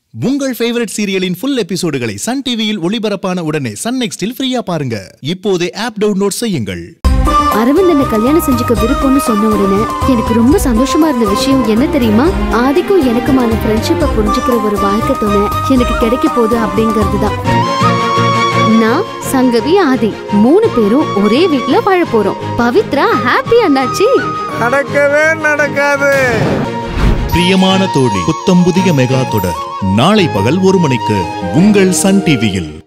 உங்கள் ஃபேவரட் சீரியலின் ஃபுல் எபிசோடுகளை சன் டிவியில் ஒளிபரப்பான உடனே சன் நெக்ஸ்டில் ஃப்ரீயா பாருங்க. இப்போதே ஆப் டவுன்லோட் செய்யுங்கள். அரவிந்த் என்ன கல்யாணம் செஞ்சுக்க விருப்பம்னு சொன்ன உடனே எனக்கு ரொம்ப சந்தோஷமா இருந்த விஷயம் என்ன தெரியுமா? ஆதிக்கும் எனக்குமான ஃப்ரெண்ட்ஷிப்பை புரிஞ்சுக்கிற ஒரு வாழ்க்கை துணை எனக்கு கிடைக்க போகுது அப்படிங்கிறதுதான். நான் சங்கவி ஆதி 3 பேரும் ஒரே வீட்ல வாழ போறோம். பவித்ரா ஹாப்பி அண்ணாச்சி. நடக்கவே நடக்காது. பிரியமான தோழி புத்தம் புதிய மெகா தொடர் நாளை பகல் 1 மணிக்கு உங்கள் சன் டிவியில்.